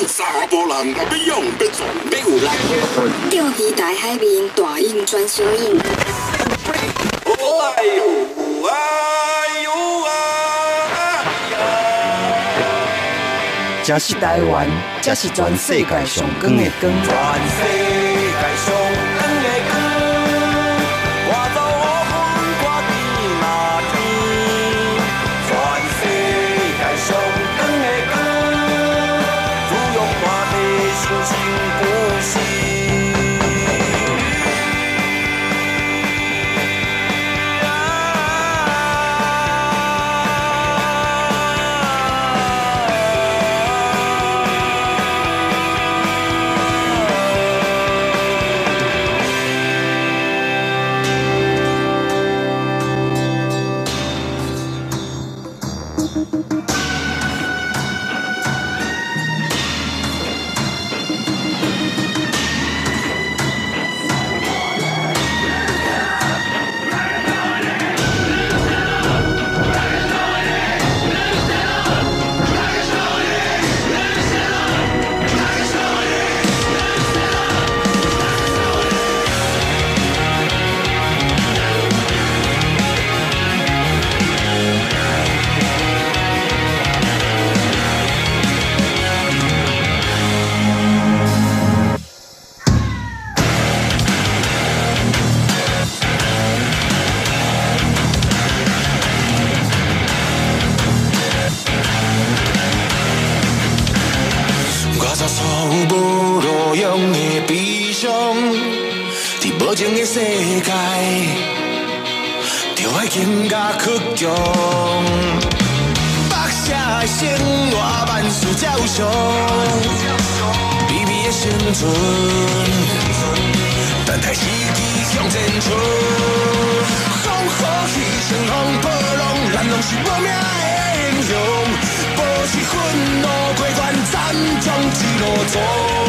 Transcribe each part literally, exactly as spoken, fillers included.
咱查甫人若要勇要壮要有力。 钓鱼台海面大音专小音。 哎呦哎呦啊！ 这是台湾，这是全世界上光的光。 全世界上光的光，我走乌云看天嘛天。全世界上光的光，自由看地心情不息。无情的世界，就爱更加倔强。北社的生活万事照常，美美的生存，等待时机向前冲。风雨气旋风波浪，咱拢是无名的英雄，保持愤怒过关，咱将一路走。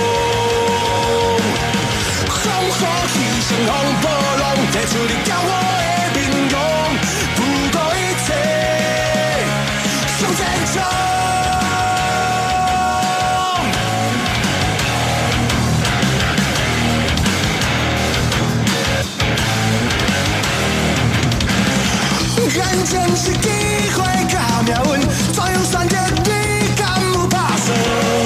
风雨气旋风波浪，提出你骄傲的面容，不顾一切向前冲。眼前是机会甲命运，怎样选择你敢有打算？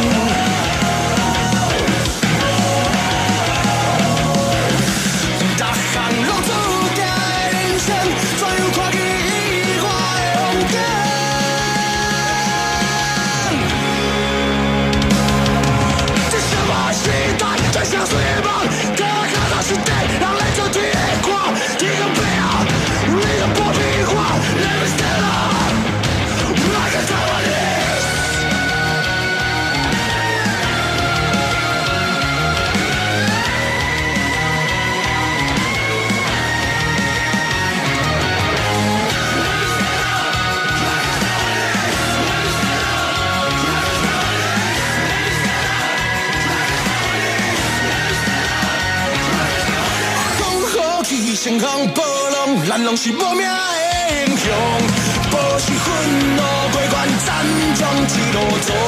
乘风破浪，咱拢是无名的英雄，保持愤怒过关，咱将一路走。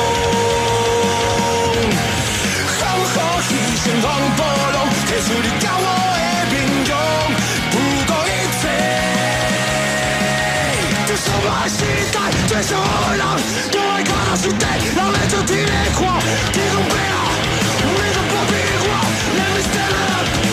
风雨气乘风破浪，提出你骄傲的面容，不顾一切。这什么时代，最少的人，都爱看到时代，人类就体力看，天空飞啊，你都不比我 ，Let me stand up。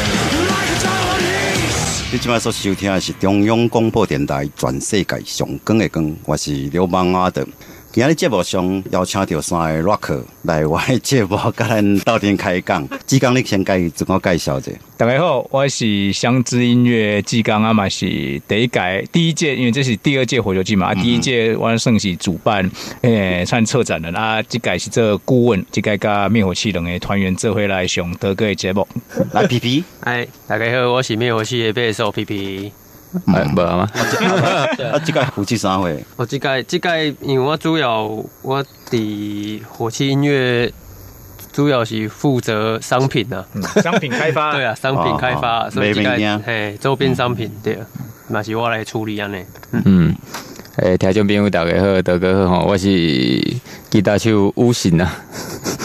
你即摆所收听的是中央广播电台全世界上光的光，我是刘邦阿德。今日节目上邀请到三个 rocker 来我的节目，甲咱斗阵开讲。志刚，你先介自我介绍者。 大家好，我是相知音乐志刚啊，嘛是第一届第一届，因为这是第二届火球季嘛，啊，第一届我算是主办，诶，算策展人啊，这届是做顾问，这届甲灭火器两个团员做伙来上德哥的节目。 来皮皮， 哎，大家好，我是灭火器的贝斯手皮皮。 哎，无啊吗？啊，这个负责啥会？ 我这个这个，因为我主要我伫火器音乐主要是负责商品啊， 嗯、商品开发。 对啊，商品开发， 哦、 所以这个嘿周边商品、嗯、对，嘛是我来处理安尼。 嗯，诶、欸，听众朋友大家好，大家好，我是吉他手吴信啊。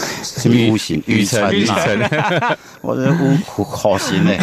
什么五行？雨辰雨辰啊，我是五火星呢。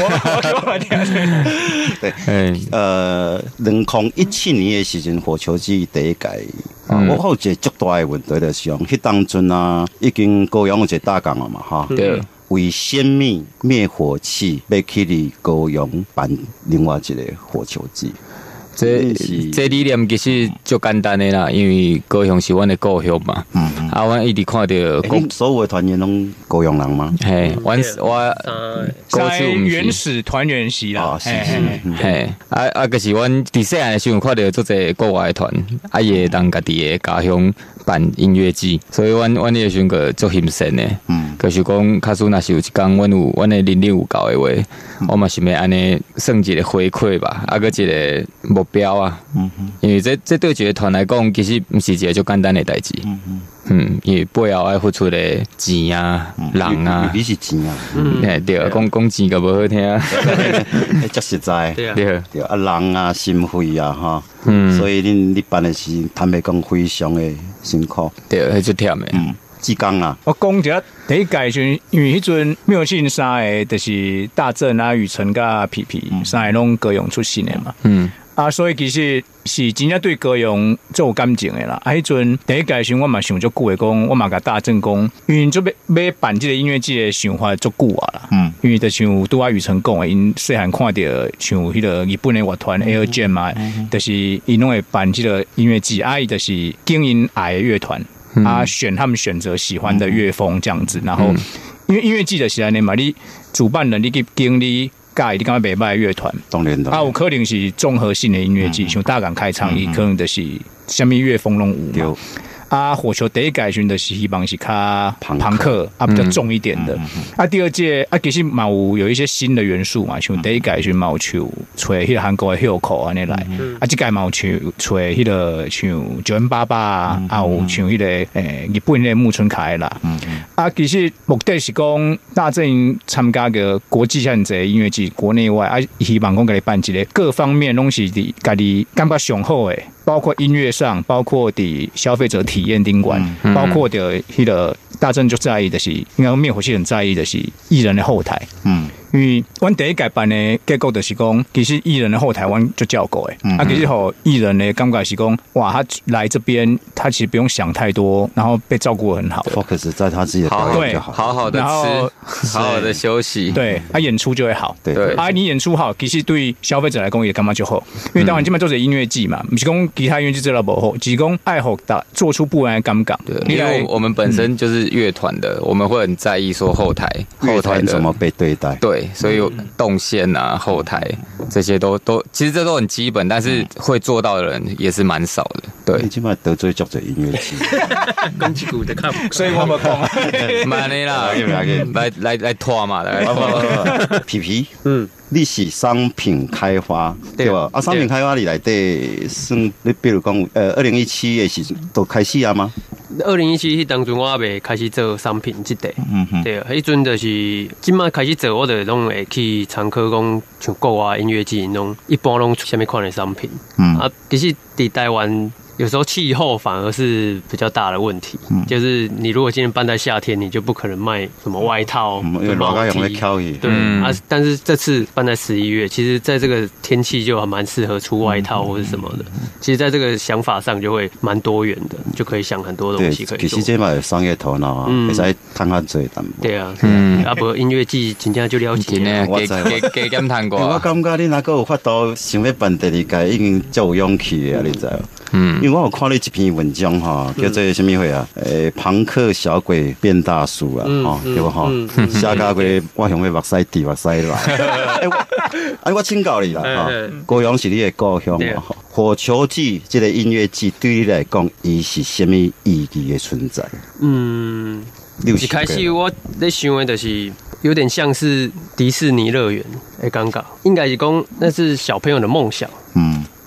对，呃，两零一七年的时阵，火球季第一届。嗯、我有一个足大的问题就是讲，迄当阵啊，已经高雄有一个大港了嘛，哈。对。为先灭灭火器，要去哩高雄办另外一个火球季。 这这理念其实就简单的啦，因为高雄是阮的故乡嘛。嗯，啊，阮一直看到所有的团员拢高雄人吗？ 嘿，阮我在原始团员系啦。 是是，嘿，啊啊，就是阮伫细汉的时候看到做者国外的团，啊，伊会当家己的家乡办音乐季，所以阮阮迄个时阵个做欣赏的。嗯，就是讲，假使若是有一天阮有阮的能力有够的话，我嘛是要安尼算一个回馈吧，啊，个一个目标啊。嗯哼，因为这这对一个团来讲，其实不是一个最简单的代志。嗯哼，嗯，因为背后要付出的钱啊、人啊， 你是钱啊， 嗯，对，讲讲钱个无好听啊， 足实在， 对对啊，人啊、心肺啊，哈，嗯，所以恁你办的是坦白讲非常的辛苦， 对，迄最忝的，嗯。 志刚啊， 我讲一下第一届时，因为迄阵妙信三个就是大正啊、雨辰甲皮皮三个拢高雄出身的嘛，嗯，啊，所以其实是真正对高雄最有感情的啦。啊，迄阵第一届时，我嘛想足久的讲，我嘛甲大正讲，因为做要要办这个音乐季的想法足久啊啦，嗯，因为就像拄啊雨辰讲的，因细汉看到像迄个日本的乐团 Air Jam 嘛，就是因拢会办这个音乐季，啊，伊就是经营爱的乐团。啊，选他们选择喜欢的乐风这样子，然后因为音乐季的时间嘛，你主办人你去经理介，你感觉袂歹乐团， 当然的。 啊，有可能是综合性的音乐季，像大港开唱，伊可能就是什么乐风拢有嘛。啊，火球第一届选的是希望是较朋克啊，比较重一点的。啊，第二届啊，其实嘛有有一些新的元素嘛，像第一届选嘛有像吹迄个韩国的 Hilco 安尼来，啊，这届嘛有像吹迄个像九 N 八八啊，啊有像迄个诶日本的木村凯啦。啊，其实目的是讲大正参加个国际像这音乐季，国内外啊，希望讲给你办一个各方面拢是伫家己感觉上好诶。包括音乐上，包括的消费者体验宾馆，嗯、包括的迄个大正就在意的是，应该灭火器很在意的是艺人的后台。嗯，因为阮第一届办的结果就是讲，其实艺人的后台阮就照顾诶，嗯、啊，其实吼艺人的感觉是讲，哇，他来这边，他其实不用想太多，然后被照顾得很好 ，focus 在他自己的表演就好， 好好的吃，好好的休息， 对，他、啊、演出就会好， 对对， 啊，你演出好，其实对消费者来讲也干嘛就好，因为当然基本都是音乐季嘛，不是讲其他音乐季做到不好，只是讲爱好打做出不一样的感觉。 对，因为我们本身就是乐团的，我们会很在意说后台后台怎么被对待， 对，所以动线啊、后台这些都都其实这都很基本，但是会做到的人也是蛮少的。对， 你起码得罪作者音乐季， 跟几股的看， 所以我们讲， 慢的啦，来来来拖嘛，来皮皮，嗯。你是商品开发对吧？啊，商品开发你内底算你比如讲，呃，二零一七的时都开始啊吗？ 二零一七迄当阵我还未开始做商品这块，嗯哼，对，迄阵就是今麦开始做，我就拢会去参考讲像国外音乐季，拢一般拢出什么款的商品，嗯啊，其实伫台湾。有时候气候反而是比较大的问题，嗯、就是你如果今天办在夏天，你就不可能卖什么外套、毛衣，对、嗯、啊。但是这次办在十一月，其实在这个天气就还蛮适合出外套或是什么的。嗯、其实在这个想法上就会蛮多元的，就可以想很多东西可以做。 其实这嘛有商业头脑啊，会使摊较济淡薄。 对啊，嗯，啊不，音乐季真正就了解了。 我加加减谈过。 我感觉你若个有法度想要办第二届，已经足有勇气的啊，你知道？嗯，因为我有看了一篇文章哈，叫做什么会啊？诶，朋克小鬼变大叔啦，哈，对不哈？下家个我想要目屎滴目屎来。哎，我请教你啦，哈，高雄是你的故乡嘛？火球季这个音乐季对你来讲，伊是什么意义的存在？ 嗯，一开始我在想的就是有点像是迪士尼乐园的感觉，应该是讲那是小朋友的梦想。嗯。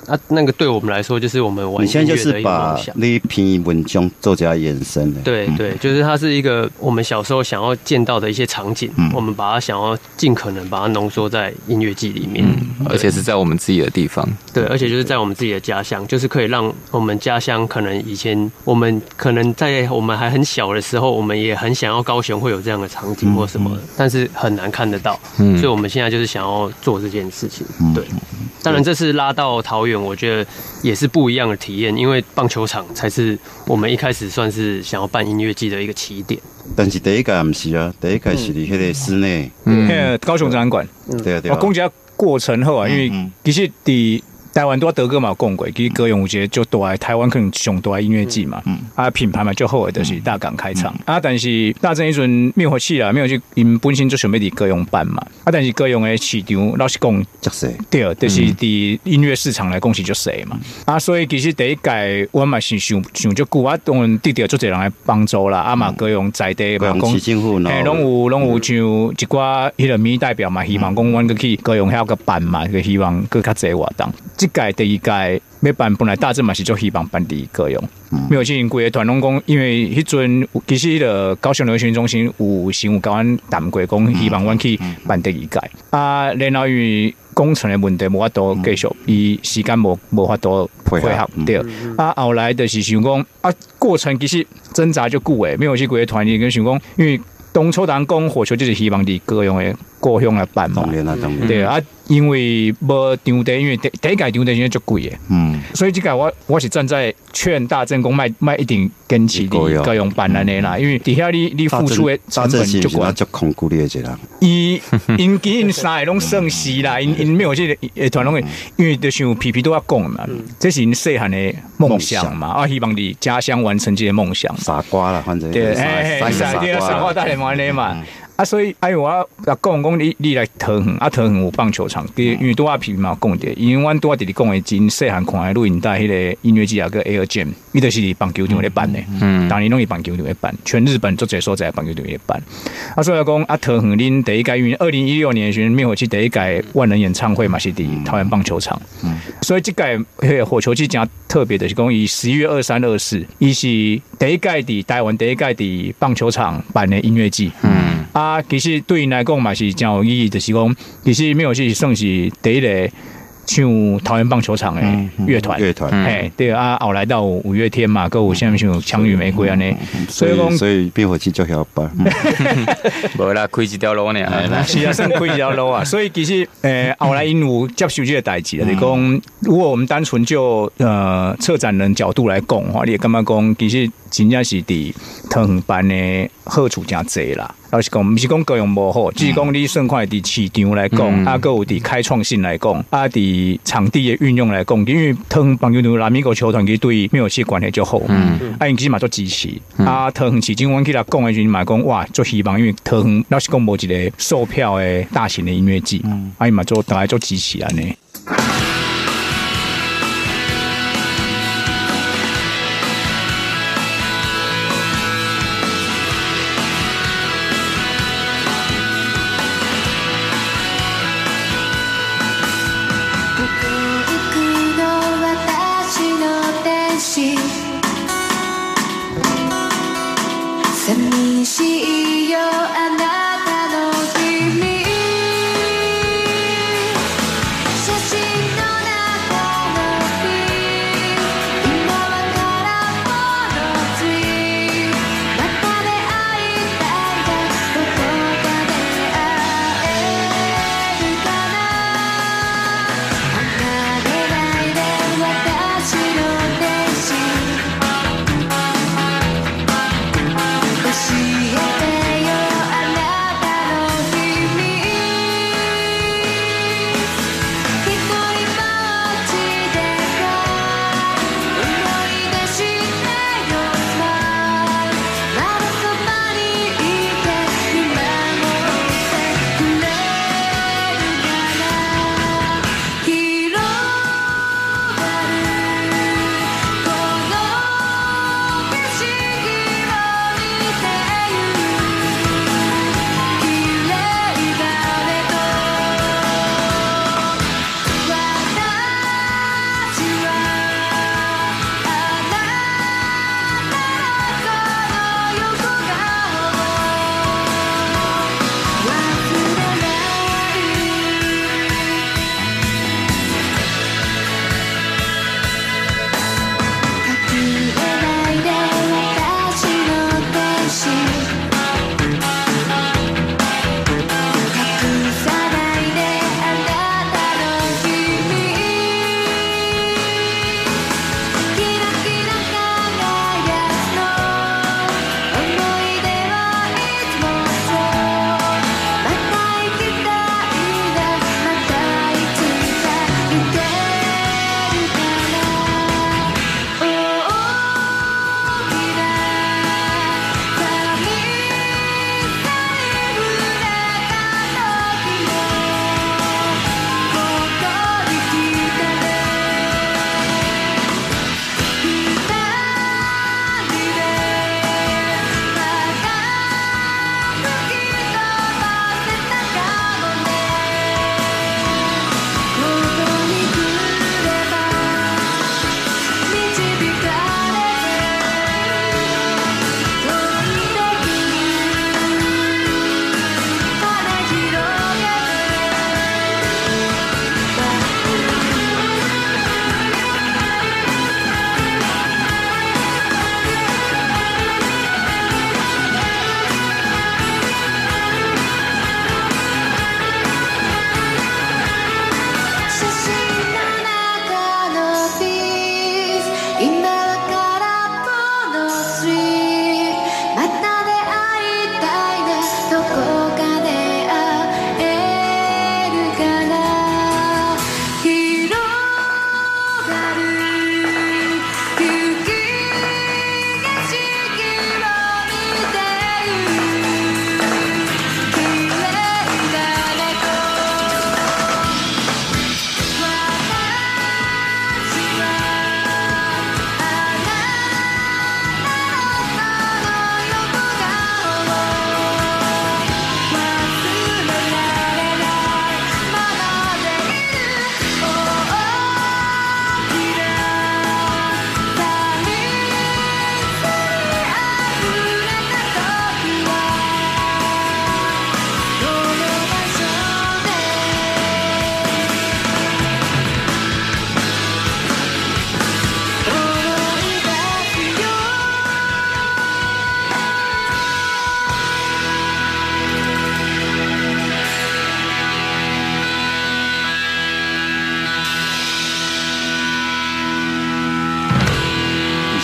啊，那个对我们来说就是我们玩音乐的一个梦想。 你篇文章做加延伸的， 对对，就是它是一个我们小时候想要见到的一些场景，嗯、我们把它想要尽可能把它浓缩在音乐季里面， 嗯、而且是在我们自己的地方。 对，而且就是在我们自己的家乡，就是可以让我们家乡可能以前我们可能在我们还很小的时候，我们也很想要高雄会有这样的场景或什么的，嗯、但是很难看得到，嗯、所以我们现在就是想要做这件事情。嗯、对，当然这次拉到桃园，我觉得也是不一样的体验，因为棒球场才是我们一开始算是想要办音乐季的一个起点。 但是第一届不是啊，第一届是伫迄个室内， 嗯，嗯高雄展览馆。 对啊对啊。 我讲一下过程后啊，因为其实伫台湾都德哥嘛讲过，其实高雄有一个就大的台湾可能上大的音乐季嘛，嗯、啊品牌嘛就好的就是大港开场、嗯、啊，但是大正迄阵灭火器啦，灭火器因本身就想要伫高雄办嘛，啊，但是高雄的市场老实讲， 足细， 对，就是伫音乐市场来讲是足细嘛，啊，所以其实第一届我嘛是想想足久，啊，当然得到足侪人来帮助啦，啊嘛高雄在地嘛讲，市政府喏， 诶，拢有拢有像一寡迄个民意代表嘛，希望讲阮去去高雄遐个办嘛，个希望更较侪活动。这届第一届要办，本来大正嘛是就希望办伫高雄，没有进行规个团拢讲，因为迄阵其实迄个高雄流行中心有先有甲阮谈过，讲希望阮去办第二届啊，然后因为工程的问题无法度继续，伊时间无无法度配合对，啊后来就是想讲啊，过程其实挣扎就久诶，没有去规个团体跟想讲，因为当初人讲火球就是希望伫高雄的故乡来办嘛， 当然啦，当然对啊。因为无场地，因为第第一届场地现在足贵的，嗯，所以这个我我是站在劝大正公卖卖一定坚持的高雄办安尼啦，因为底下你你付出的成本就高， 足恐惧的一个人。 伊因其因三个拢算是啦，因因没有这个团拢，因为就像皮皮都要讲嘛，这是因细汉的梦想嘛，啊，希望伫家乡完成这个梦想。 傻瓜啦，反正对，哎，傻瓜，傻瓜大联盟安尼嘛。啊，所以哎，我要讲讲你你来桃园啊，桃园有棒球场，因为拄仔皮嘛讲的，因为阮拄仔伫咧讲的真细汉看的录影带，迄个音乐季啊个 Air Jam， 伊就是伫棒球场咧办的，嗯，当年拢是棒球场咧办，全日本足侪所在棒球场咧办。啊，所以讲啊，桃园恁第一届，因为二零一六年的时候灭火器第一届万人演唱会嘛是伫桃园棒球场，嗯，所以这届迄个火球季真特别的是讲，伊十一月二三二四，伊是第一届伫台湾第一届伫棒球场办的音乐季，嗯。啊，其实对因来讲嘛是真有意义，就是讲，其实灭火器算是第一个唱桃园棒球场的乐团， 乐团， 哎，对啊，后来到五月天嘛，跟有下面像枪与玫瑰安尼， 所以讲，所以灭火器就晓办， 无啦，开一条路呢， 是啊，算开一条路啊，所以其实诶，后来因有接受这个代志啦，就是讲，如果我们单纯就呃策展人角度来讲话，你也感觉讲，其实真正是伫桃园办的好处真侪啦。老实讲，不是讲高雄无好，只是讲你算看伫市场来讲，嗯、啊，还有伫开创性来讲，啊，伫场地的运用来讲，因为桃园棒球场南美国球团其实对灭火器关系就好，嗯，啊，因其实嘛做支持，嗯、啊，桃园市政阮去来讲的时候嘛讲，哇，做希望，因为桃园老实讲无一个售票的大型的音乐季，嗯、啊，伊嘛做大概做支持安尼。 寂し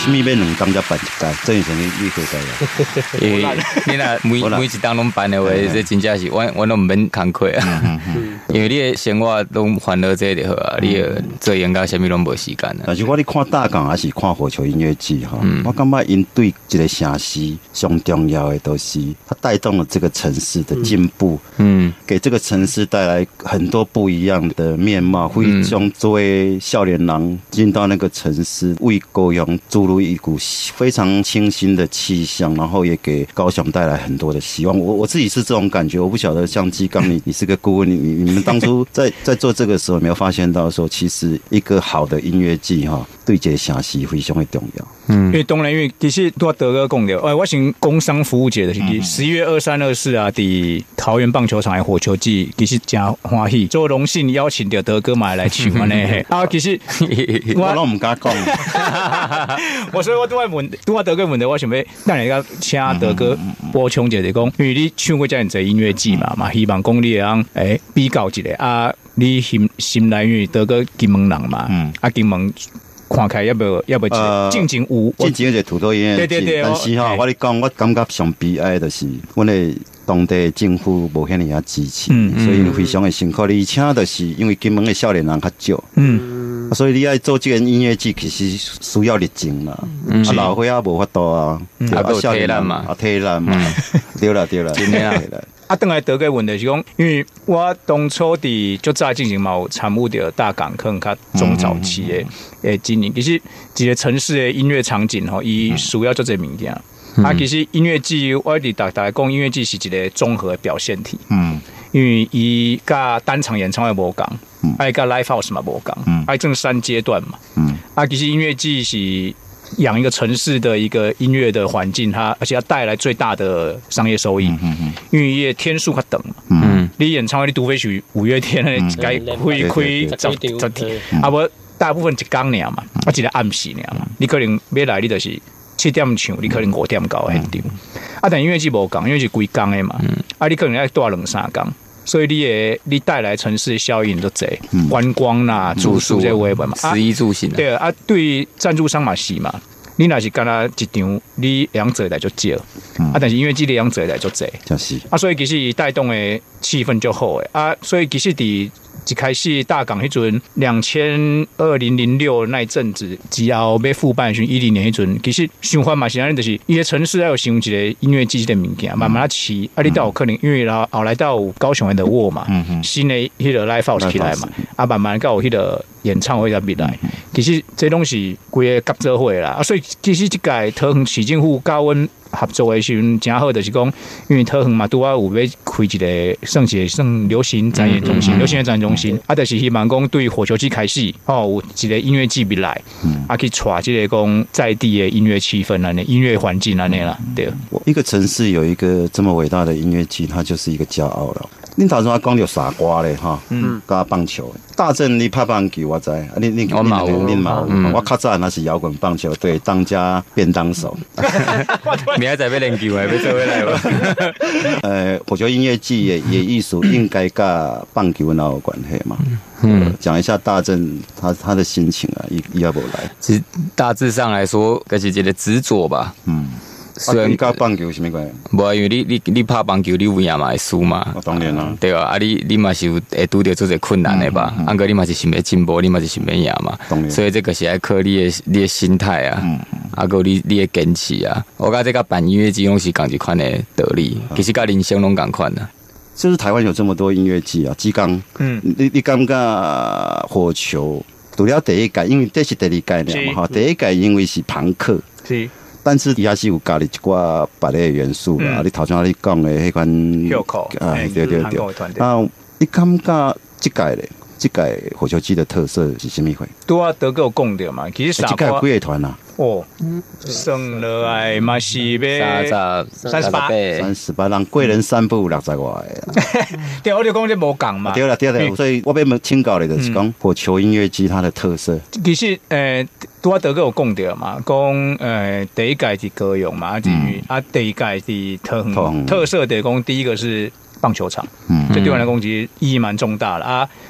什么要两工才办一届，这以前你你可以因为你若每每一档拢办的话，这真正是我我拢唔免工课啊。因为你的生活拢烦恼这就好啊，你做演到什么拢无时间啊。 但是我咧看大港还是看火球音乐季哈，我感觉因对一个城市上重要的都是它带动了这个城市的进步，嗯，给这个城市带来很多不一样的面貌。会将作为少年郎进到那个城市，为高雄注入一股非常清新的气象，然后也给高雄带来很多的希望。我我自己是这种感觉，我不晓得像基刚你你是个顾问，你你们当初在在做这个时候，有没有发现到说，其实一个好的音乐季哈，对这个城市非常的重要。 嗯，因为当然，因为其实都要德哥讲的，哎，我先工商服务节的是十一月二三二四啊，伫桃园棒球场的火球季，其实真欢喜，做荣幸邀请到德哥买来唱安尼。啊，其实我拢唔敢讲， 我所以我都爱问，都爱德哥问的，我想要让人家请德哥补充一下，讲，因为你唱过这样子音乐季嘛，嘛希望讲你让诶比较一下啊，你心心内因为德哥金门人嘛，嗯，啊金门。看起来要不要要不要进前有进前个土豆音乐季，对对对，但是哈，我咧讲，我感觉上悲哀的是，阮的当地政府无遐尼啊支持，嗯嗯、所以非常的辛苦。而且就是因为金门的少年人较少，嗯，所以你爱做这个音乐季，其实需要热情啦。嗯、啊，老伙仔无法度啊， 啊，少年人嘛， 啊，体力嘛，对啦对啦，真的啦。 啊，等来德哥问的是讲，因为我当初伫就早进行嘛，有参与着大港可能较中早期的诶经营。其实一个城市的音乐场景吼，伊需要做这物件。嗯、啊，其实音乐季我伫大大家讲，音乐季是一个综合的表现体。嗯，因为伊甲单场演唱会无共，嗯，爱甲 live house 嘛无共，嗯，爱正三阶段嘛。嗯，啊，其实音乐季是。养一个城市的一个音乐的环境，它而且它带来最大的商业收益，嗯嗯、因为也天数较长嘛。嗯，你演唱会你除非是五月天的，该开开十十天，啊不大部分一天尔嘛，啊一个暗时尔嘛，你可能要来你就是七点唱，你可能五点到现场。啊，但音乐季无共，因为是规工的嘛，啊你可能要带两三工。所以你也你带来城市效应就多，嗯、观光啦、住宿这些嘛， 食衣住行、啊。 对啊，对赞助商嘛是嘛，你若是干那一场，你两者来就少，嗯、啊，但是因为这两者来就多， 就是啊，所以其实带动的气氛就好诶啊，所以其实伫一开始大港迄阵，两千二零零六那一阵子，之后要复办时一零年迄阵，其实想法嘛是安尼，就是伊个城市要有想一个音乐季的物件，慢慢起，啊，你到有可能因为然后后来到有高雄的沃嘛，嗯、新的迄个 live house 起来嘛，啊，慢慢到有迄个演唱会在未来，其实这东西规个合作会啦，啊，所以其实这届桃园市政府甲阮合作的时阵真好，就是讲，因为桃园嘛，拄啊有要开一个算是算流行展演中心，流行的展演中心，啊，就是希望讲对火球季开始，哦，有一个音乐季未来，嗯、啊，去带这个讲在地的音乐气氛啊，音乐环境啊那啦，对。 一个城市有一个这么伟大的音乐季，它就是一个骄傲了。恁头先我讲到傻瓜咧，哈，嗯，加棒球，大正你拍棒球我知，啊，你你我嘛有， 你嘛有，我较早那是摇滚棒球队当家便当手。 明仔载要练球诶，要做回来无？ 呃，火球音乐季也也艺术应该跟棒球哪有关系嘛？嗯，讲一下大正他他的心情啊，伊要不来？ 其实大致上来说，就是一个执着吧。嗯。 虽然跟棒球有什么关系？ 无，因为你你你拍棒球，你有赢嘛会输嘛？ 哦，当然啦， 对啊，啊你你嘛是有会拄到做些困难的吧？啊个你嘛是想要进步，你嘛是想要赢嘛？当然，所以这个是要靠你的你的心态啊，啊个你你的坚持啊。我感觉这个办音乐季拢是同一款的道理，其实跟人生拢同款的。 就是台湾有这么多音乐季啊，基刚，嗯，你你感觉火球除了第一届，因为这是第二届了嘛哈，第一届因为是朋克，是。但是底下是有加入一寡别的元素啦，嗯、你头先你讲的迄款，啊，对对对，啊，你感觉这届咧，这届火球季的特色是什么货？ 拄啊，德哥有讲到嘛，其实这届有几个团啊？ 哦，算落来嘛是要三十八， 三十八人贵人散步六十外个。 对，我就讲这无共嘛。 对啦对啦，所以我要请教你就是讲火球音乐季它的特色。 其实诶。拄啊，德哥有讲到嘛，讲呃第一届是高雄嘛，啊至于啊第一届是桃园，特色的讲第一个是棒球场，嗯，这对我来讲其实意义蛮重大的啊。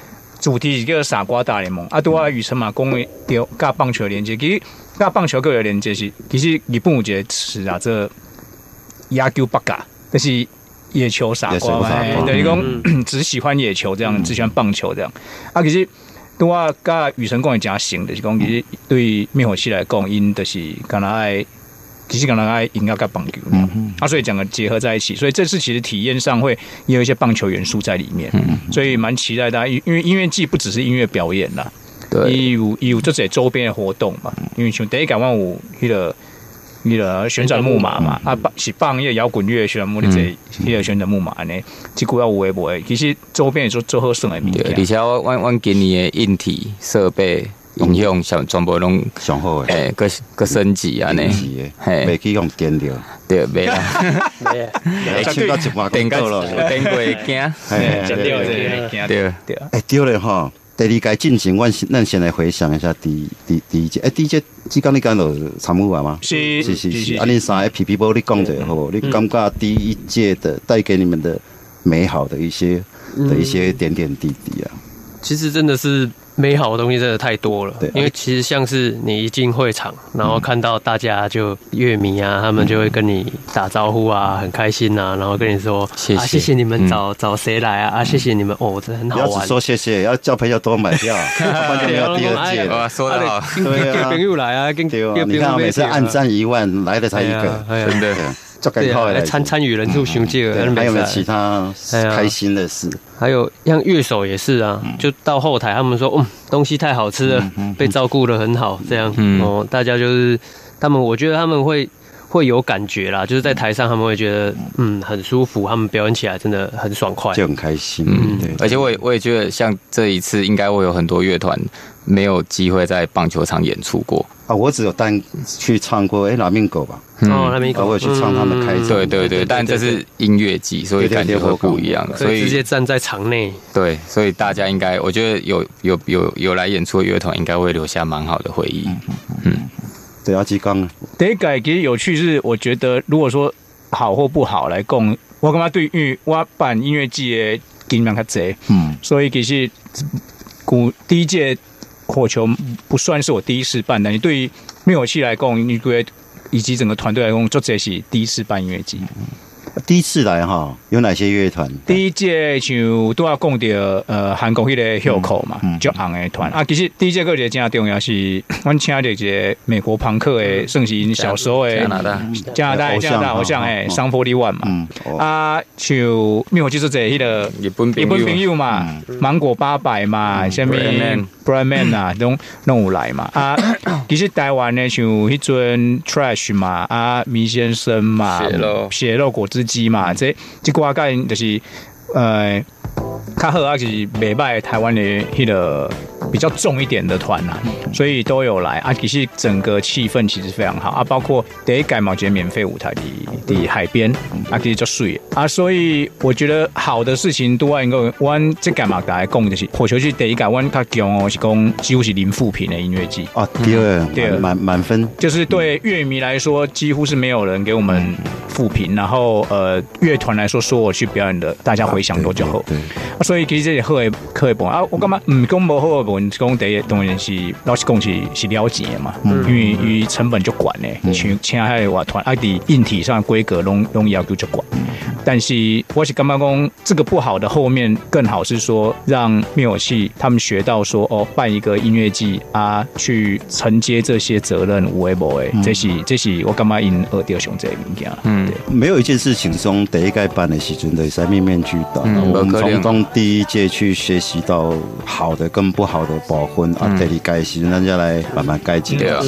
主题是叫傻瓜大联盟啊，拄啊雨辰嘛讲的对甲棒球连接，其实甲棒球个有连接是，其实日本有一个词啊，这野球八嘎，就是野球傻瓜嘛，等于讲只喜欢野球这样，只喜欢棒球这样啊，其实。拄啊，甲雨辰讲的真行，就是讲其实对灭火器来讲，因就是敢若爱，其实敢若爱音乐甲棒球，嗯嗯啊，所以两个结合在一起，所以这次其实体验上会也有一些棒球元素在里面，嗯、所以蛮期待大家，因为音乐季不只是音乐表演啦，对，有有这些周边的活动嘛，因为像第一港湾有迄个。那个旋转木马嘛，啊，是棒乐、摇滚乐、旋转木马这迄个旋转木马呢，这股要有诶无诶，其实周边也做做好耍诶物件。 而且我我我今年的硬体设备、音响全全部拢上好诶， 诶，个个升级啊呢， 嘿，袂去用电了， 对，袂啦， 袂，唱到一万电够了， 电过会惊， 嘿，对对对对，诶，对咧吼。第二届进行，我咱先来回想一下第第第一届，诶、欸，第一届只讲你讲到参与啊吗？ 是是是是，啊，恁三个皮皮波，你讲者好，你感觉第一届的带给你们的美好的一些、嗯、的一些点点滴滴啊？ 其实真的是美好的东西真的太多了，因为其实像是你一进会场，然后看到大家就乐迷啊，他们就会跟你打招呼啊，很开心啊，然后跟你说谢谢、啊、谢谢你们找、嗯、找谁来啊啊，谢谢你们哦，这很好玩。 不要只说谢谢，要叫朋友多买票，不然就没有第二届了。 说得好， 对啊， 朋友来啊，跟对啊，你看每次按赞一万，来的才一个， 真的。 对啊， 参参与人数雄介了， 还有没有其他开心的事？ 还有像乐手也是啊，就到后台他们说，嗯，东西太好吃了，被照顾得很好，这样哦，大家就是他们，我觉得他们会会有感觉啦，就是在台上他们会觉得嗯很舒服，他们表演起来真的很爽快， 就很开心。嗯，对。 而且我也我也觉得，像这一次应该会有很多乐团没有机会在棒球场演出过。 啊，我只有单去唱过，哎，拉面狗吧。 哦，拉面狗， 我有去唱他们开场。 对对对，但这是音乐季，所以感觉会不一样， 所以直接站在场内。 对，所以大家应该，我觉得有有有有来演出的乐团，应该会留下蛮好的回忆。嗯， 对啊，鸡缸。 第一改其实有趣是，我觉得如果说好或不好来讲，我感觉对于我办音乐季的经验较侪，嗯，所以其实古第一届。火球不算是我第一次办的，你对于灭火器来讲，你觉得以及整个团队来讲，就这是第一次办音乐季。 第一次来哈，有哪些乐团？ 第一届像都要讲到呃韩国迄个hilco口嘛，就红的团啊。其实第一届个一个真重要是，阮请的一个美国朋克的，算是因小时候的加拿大加拿大加拿大偶像诶，桑佛利万嘛。啊，像灭火器做者迄个日本日本朋友嘛，芒果八百嘛，什么 Brian Man 啊，拢拢有来嘛。啊，其实台湾呢，像迄阵 Trash 嘛，啊，迷先生嘛， 血肉血肉果汁机嘛，这这挂盖就是呃，较好啊，就是袂歹台湾的迄个比较重一点的团呐、啊，所以都有来啊。其实整个气氛其实非常好啊，包括第一届嘛，觉得免费舞台的的海边啊，其实就水啊，所以我觉得好的事情都应该，阮这届嘛，大家讲就是火球季第一届，阮较强哦，是讲几乎是零负评的音乐季哦，第二， 第二满满分， 就是对乐迷来说，几乎是没有人给我们负评，然后呃，乐团来说，说我去表演的，大家回响都就好， 对， 啊，所以其实这是好的好的部分啊，我感觉嗯，讲无好的部分，讲第一当然是老实讲是是了钱的嘛，嗯、因为因为成本就管嘞，请请遐个乐团啊，伫硬体上规格拢拢要求就管。但是我是刚刚讲这个不好的后面更好是说让灭火器他们学到说哦办一个音乐季啊去承接这些责任有诶无诶，这是这是我感觉因学到上这个物件。嗯， 没有一件事情从第一届办的时阵就是面面俱到，嗯、我们从从第一届去学习到好的跟不好的部分、嗯、啊，第二届时阵咱再来慢慢改进。对啊。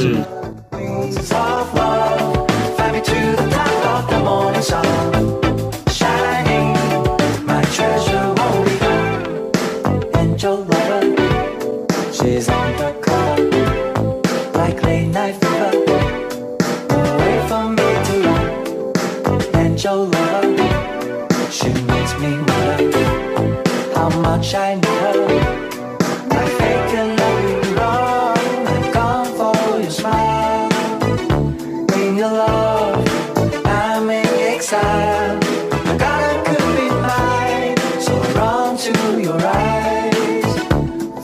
She's undercover, like late night fever. Away from me to run, and your lover. She makes me wonder how much I need her. I fake and love you wrong. I've gone for your smile. In your love, I'm in exile. I gotta could be mine, so I run to your eyes.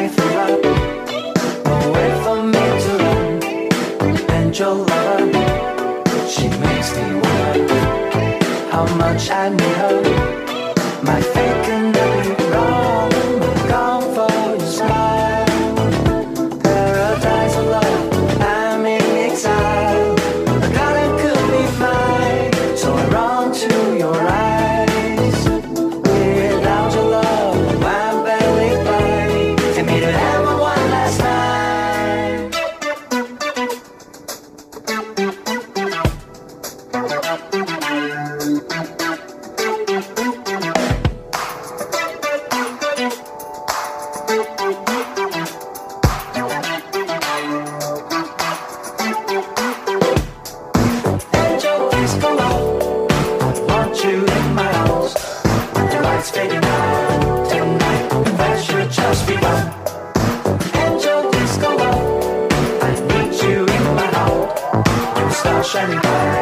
I threw up. No way for me to run. Angel lover, she makes me wonder how much I need her. My faith can never be wrong. I'm gone for your smile. Paradise of love, I'm in exile. I got it could be mine, so I run to your eyes. Without your love, I'm barely blind. Take me to heaven one last time. Angel, please come out. I want you in my house. The lights fading out tonight. That should just be done. Angel, please come out. I need you in my house. You start shining bright.